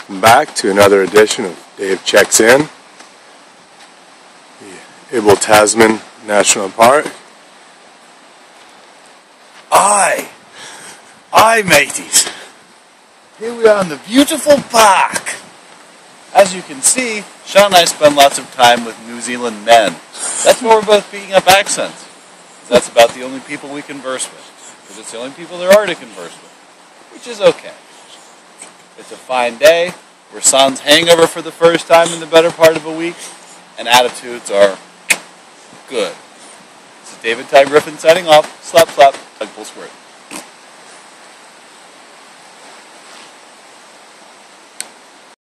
Welcome back to another edition of Dave Checks In, the Abel Tasman National Park. Aye, mateys. Here we are in the beautiful park. As you can see, Sean and I spend lots of time with New Zealand men. That's why we're both picking up accents. That's about the only people we converse with, because it's the only people there are to converse with, which is okay. It's a fine day. We're sans hangover for the first time in the better part of a week, and attitudes are good. This is David Ty Griffin signing off. Slap, slap, Doug Full Squirt.